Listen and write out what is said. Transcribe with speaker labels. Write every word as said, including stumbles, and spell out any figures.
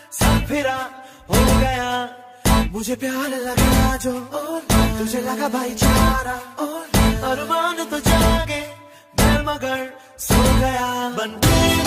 Speaker 1: सब फिरा हो गया, मुझे प्यार लगा जो तुझे लगा भाईचारा, अरमान तो जागे मैं मगर सो गया, बन के